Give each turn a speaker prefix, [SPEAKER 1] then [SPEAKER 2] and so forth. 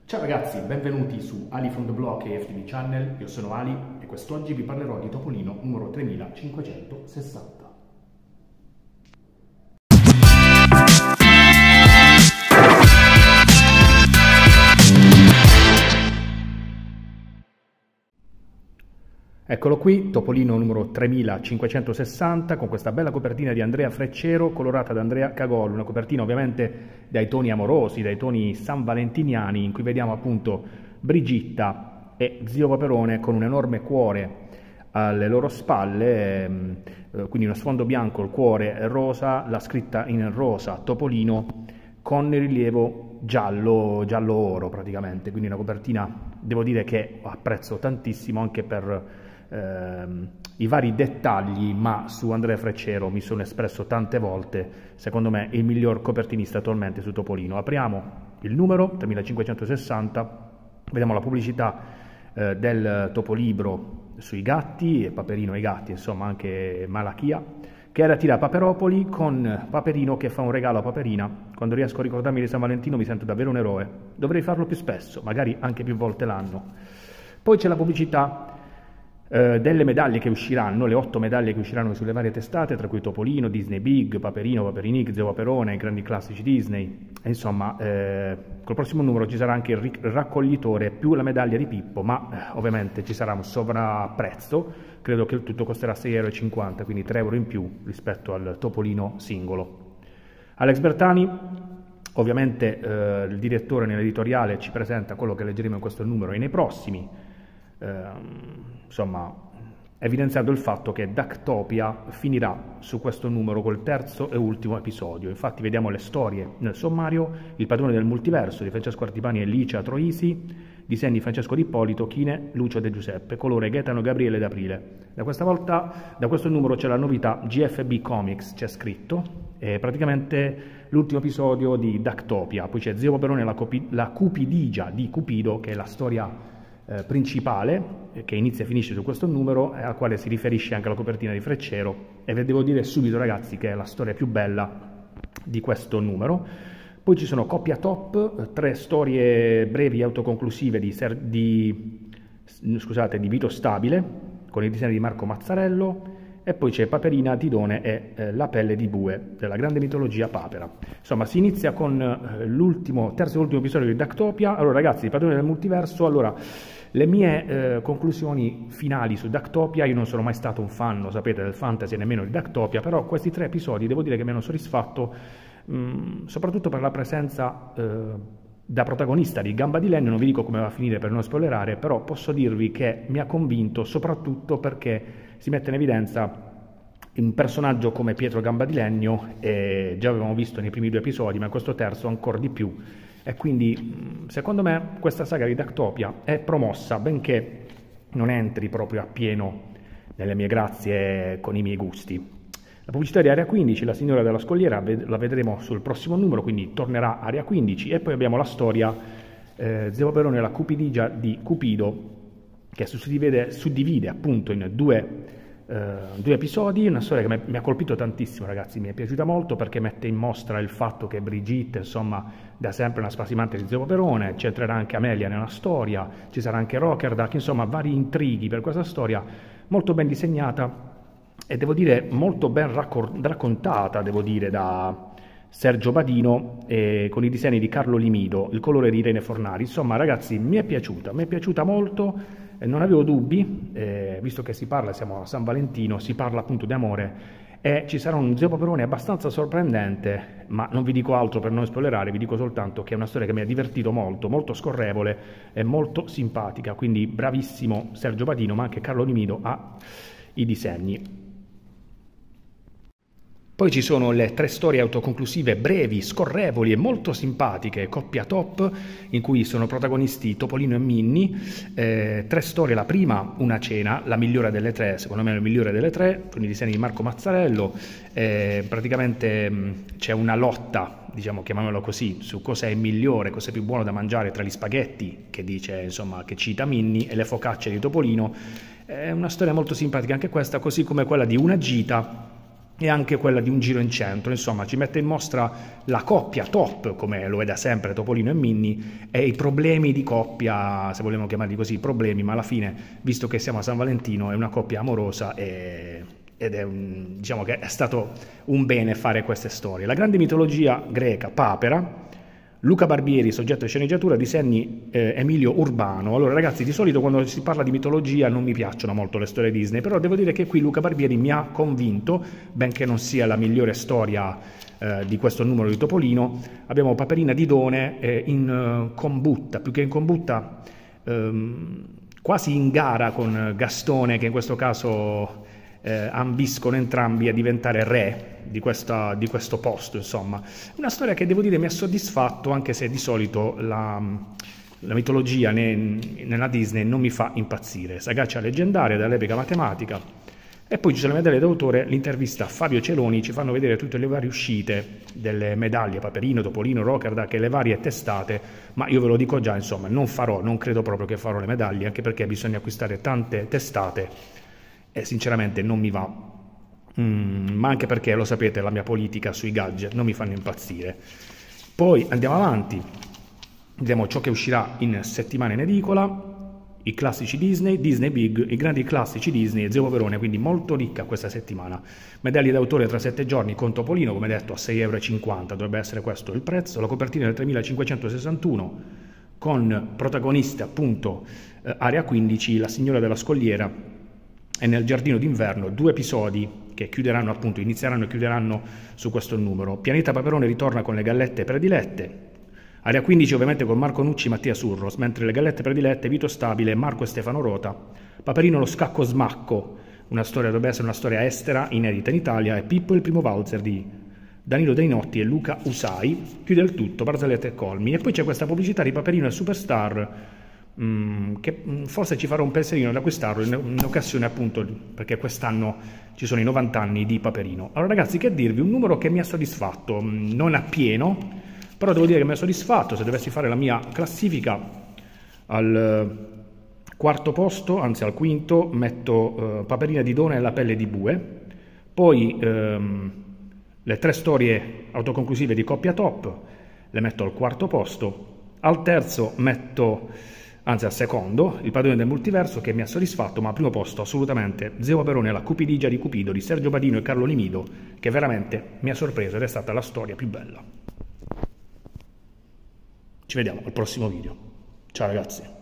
[SPEAKER 1] Ciao ragazzi, benvenuti su Ali from the Block e FTV Channel, io sono Ali e quest'oggi vi parlerò di Topolino numero 3560. Eccolo qui, Topolino numero 3560 con questa bella copertina di Andrea Freccero colorata da Andrea Cagol, una copertina ovviamente dai toni amorosi, dai toni sanvalentiniani, in cui vediamo appunto Brigitta e Zio Paperone con un enorme cuore alle loro spalle, quindi uno sfondo bianco, il cuore rosa, la scritta in rosa Topolino con il rilievo giallo oro praticamente, quindi una copertina devo dire che apprezzo tantissimo anche per i vari dettagli, ma su Andrea Freccero mi sono espresso tante volte, secondo me il miglior copertinista attualmente su Topolino. Apriamo il numero 3560, vediamo la pubblicità del Topolibro sui gatti, e Paperino e i gatti, insomma anche Malachia, che era tira Paperopoli con Paperino che fa un regalo a Paperina. Quando riesco a ricordarmi di San Valentino mi sento davvero un eroe, dovrei farlo più spesso, magari anche più volte l'anno. Poi c'è la pubblicità delle medaglie che usciranno, le 8 medaglie che usciranno sulle varie testate, tra cui Topolino, Disney Big, Paperino, Paperinik, Zio Paperone, i grandi classici Disney. E insomma, col prossimo numero ci sarà anche il raccoglitore più la medaglia di Pippo, ma ovviamente ci sarà un sovrapprezzo, credo che il tutto costerà 6,50 €, quindi 3 € in più rispetto al Topolino singolo. Alex Bertani, ovviamente il direttore nell'editoriale ci presenta quello che leggeremo in questo numero e nei prossimi, insomma, evidenziando il fatto che Ducktopia finirà su questo numero col terzo e ultimo episodio. Infatti vediamo le storie nel sommario: Il padrone del multiverso di Francesco Artipani e Licia Troisi, disegni Francesco Di Ippolito, chine Lucio De Giuseppe, colore Gaetano Gabriele D'Aprile. Da questa volta, da questo numero c'è la novità GFB Comics, c'è scritto, è praticamente l'ultimo episodio di Ducktopia. Poi c'è Zio Paperone, la cupidigia di Cupido, che è la storia principale che inizia e finisce su questo numero, al quale si riferisce anche la copertina di Freccero, e vi devo dire subito ragazzi che è la storia più bella di questo numero. Poi ci sono Coppia Top, 3 storie brevi autoconclusive di Vito Stabile con i disegni di Marco Mazzarello, e poi c'è Paperina, Tidone e La pelle di bue della grande mitologia papera. Insomma, si inizia con terzo e ultimo episodio di Ducktopia. Allora ragazzi, il padrone del multiverso, allora le mie conclusioni finali su Ducktopia: io non sono mai stato un fan, lo sapete, del fantasy e nemmeno di Ducktopia, però questi 3 episodi devo dire che mi hanno soddisfatto, soprattutto per la presenza da protagonista di Gamba di Legno. Non vi dico come va a finire per non spoilerare, però posso dirvi che mi ha convinto soprattutto perché si mette in evidenza un personaggio come Pietro Gamba di Legno, e già avevamo visto nei primi 2 episodi, ma in questo terzo ancora di più. E quindi secondo me questa saga di Ducktopia è promossa, benché non entri proprio appieno nelle mie grazie con i miei gusti. La pubblicità di Area 15, La signora della scogliera, la vedremo sul prossimo numero, quindi tornerà Area 15. E poi abbiamo la storia Zio Paperone e la cupidigia di Cupido, che suddivide appunto in due episodi. Una storia che mi ha colpito tantissimo ragazzi, mi è piaciuta molto perché mette in mostra il fatto che Brigitte, insomma, da sempre una spasimante di Zio Paperone. C'entrerà anche Amelia nella storia, ci sarà anche Rockerduck, insomma vari intrighi per questa storia molto ben disegnata e devo dire molto ben raccontata, devo dire, da Sergio Badino, con i disegni di Carlo Limido, il colore di Irene Fornari. Insomma ragazzi, mi è piaciuta molto, non avevo dubbi, visto che siamo a San Valentino, si parla appunto di amore, e ci sarà un Zio Paperone abbastanza sorprendente, ma non vi dico altro per non spoilerare, vi dico soltanto che è una storia che mi ha divertito molto, molto scorrevole e molto simpatica. Quindi bravissimo Sergio Badino, ma anche Carlo Limido ha i disegni. Poi ci sono le 3 storie autoconclusive brevi, scorrevoli e molto simpatiche, Coppia Top, in cui sono protagonisti Topolino e Minnie. 3 storie, la prima, Una cena, la migliore delle 3, secondo me la migliore delle 3, con i disegni di Marco Mazzarello. Praticamente c'è una lotta, diciamo, chiamiamolo così, su cosa è migliore, cosa è più buono da mangiare tra gli spaghetti, che dice, insomma, che cita Minnie, e le focacce di Topolino. È una storia molto simpatica anche questa, così come quella di Una gita, e anche quella di Un giro in centro, insomma ci mette in mostra la coppia top, come lo è da sempre Topolino e Minni, e i problemi di coppia, se vogliamo chiamarli così, problemi, ma alla fine, visto che siamo a San Valentino, è una coppia amorosa ed è diciamo che è stato un bene fare queste storie. La grande mitologia greca, Papera, Luca Barbieri, soggetto e sceneggiatura, disegni Emilio Urbano. Allora ragazzi, di solito quando si parla di mitologia non mi piacciono molto le storie Disney, però devo dire che qui Luca Barbieri mi ha convinto, benché non sia la migliore storia di questo numero di Topolino. Abbiamo Paperina Didone in combutta, più che in combutta, quasi in gara con Gastone, che in questo caso ambiscono entrambi a diventare re di questo posto, insomma. Una storia che devo dire mi ha soddisfatto, anche se di solito la mitologia nella Disney non mi fa impazzire. Sagacia leggendaria dall'epica matematica, e poi ci sono le medaglie d'autore, l'intervista a Fabio Celoni, ci fanno vedere tutte le varie uscite delle medaglie, Paperino, Topolino, Rockard, che le varie testate, ma io ve lo dico già, insomma, non credo proprio che farò le medaglie, anche perché bisogna acquistare tante testate e sinceramente non mi va, ma anche perché lo sapete, la mia politica sui gadget non mi fanno impazzire. Poi andiamo avanti, vediamo ciò che uscirà in settimana in edicola, i classici Disney, Disney Big, i grandi classici Disney e Zio Poverone, quindi molto ricca questa settimana. Medaglie d'autore tra 7 giorni con Topolino, come detto a 6,50 €, dovrebbe essere questo il prezzo, la copertina del 3561 con protagonista appunto Area 15, la signora della scogliera, e Nel giardino d'inverno, 2 episodi che chiuderanno appunto, inizieranno e chiuderanno su questo numero. Pianeta Paperone ritorna con le gallette predilette, Area 15 ovviamente con Marco Nucci e Mattia Surros, mentre le gallette predilette Vito Stabile, Marco e Stefano Rota. Paperino lo scacco smacco, dovrebbe essere una storia estera, inedita in Italia, e Pippo il primo valzer di Danilo Deinotti e Luca Usai, chiude il tutto, Barzellette e Colmi. E poi c'è questa pubblicità di Paperino e Superstar, che forse ci farà un pensierino ad acquistarlo in occasione appunto perché quest'anno ci sono i 90 anni di Paperino. Allora ragazzi, che dirvi, un numero che mi ha soddisfatto, non appieno, però devo dire che mi ha soddisfatto. Se dovessi fare la mia classifica, al quarto posto, anzi al quinto, metto Paperina Didone e La pelle di bue, poi le 3 storie autoconclusive di Coppia Top le metto al quarto posto, al terzo metto, anzi al secondo, Il padrone del multiverso, che mi ha soddisfatto, ma al primo posto assolutamente Zio Paperone e la cupidigia di Cupido di Sergio Badino e Carlo Limido, che veramente mi ha sorpreso ed è stata la storia più bella. Ci vediamo al prossimo video. Ciao ragazzi.